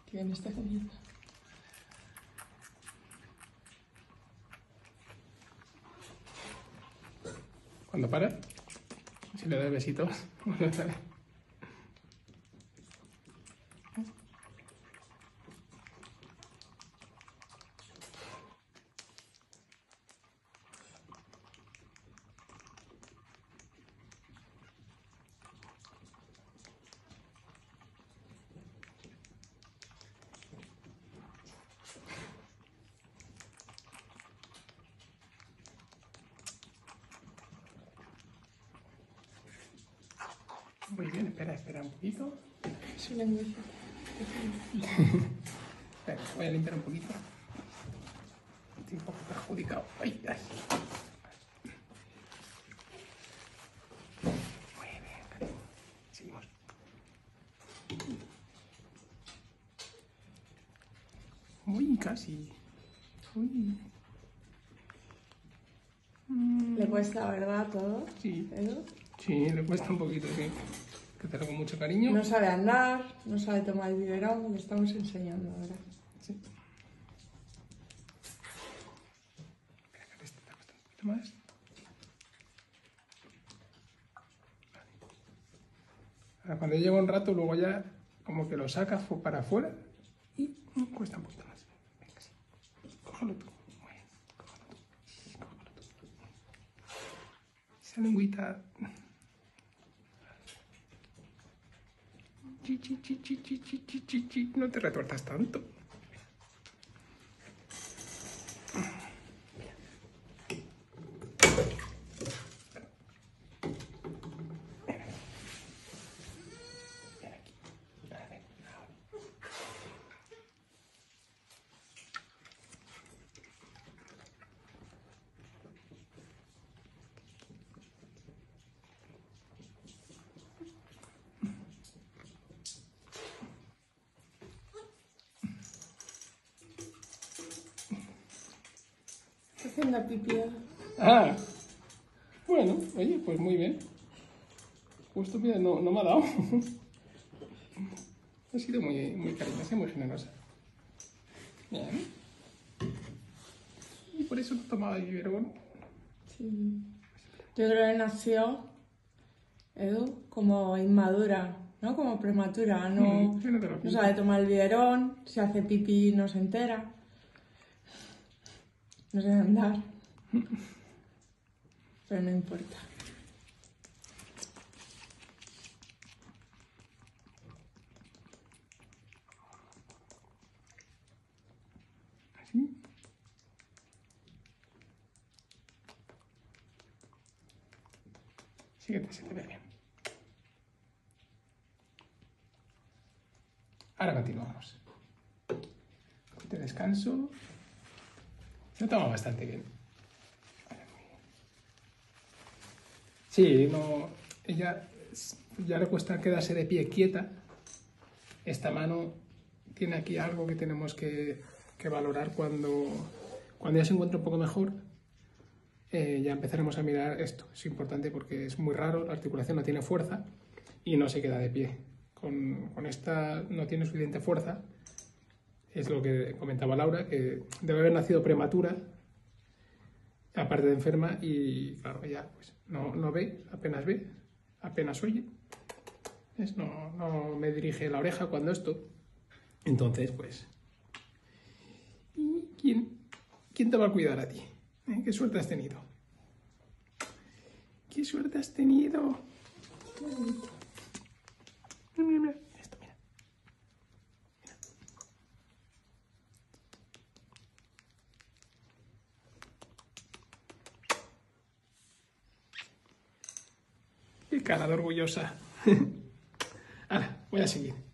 ¿Quién está comiendo? Cuando para, si le das besitos, Muy bien, espera un poquito. Su lengüita. Espera, voy a limpiar un poquito. Estoy un poco perjudicado. Ay, ay. Muy bien, cariño. Seguimos. Uy, casi. Uy. ¿Le cuesta, verdad, todo? Sí. ¿Edu? Sí, le cuesta un poquito, sí. Que te hago con mucho cariño. No sabe andar, no sabe tomar el biberón, le estamos enseñando ahora. Sí. Espera, que este te cuesta un poquito más. Vale. Ahora, cuando lleva un rato, luego ya como que lo sacas para afuera y cuesta un poquito más. Venga, sí. Cógelo tú. Muy bien. Cógelo tú. Cógelo tú. Esa lengüita. Chi, chi, chi, chi, chi, chi, chi, chi, chi. No te retuerzas tanto. Está haciendo pipí. Ah, bueno, oye, pues muy bien. Justo, mira, no me ha dado. Ha sido muy cariñosa y muy generosa. Bien. Y por eso no tomaba el biberón. Sí. Yo creo que nació, Edu, como inmadura, ¿no? Como prematura. No, Sí, no te lo no pinto. sabe tomar el biberón, si hace pipí no se entera. No sabe andar. Pero no importa. Así. Sí que se te ve bien. Ahora continuamos. Un poquito de descanso. Se toma bastante bien. Sí, no, ella ya le cuesta quedarse de pie quieta. Esta mano tiene aquí algo que tenemos que valorar cuando ya se encuentra un poco mejor. Ya empezaremos a mirar esto. Es importante porque es muy raro, la articulación no tiene fuerza y no se queda de pie. Con esta no tiene suficiente fuerza. Es lo que comentaba Laura, que debe haber nacido prematura, aparte de enferma, y claro, ella pues, no ve, apenas oye. No me dirige la oreja cuando esto. Entonces, pues... ¿Y quién te va a cuidar a ti? ¿Qué suerte has tenido? ¿Qué suerte has tenido? Mira, esto, mira. Qué cara de orgullosa. Ahora, voy a seguir.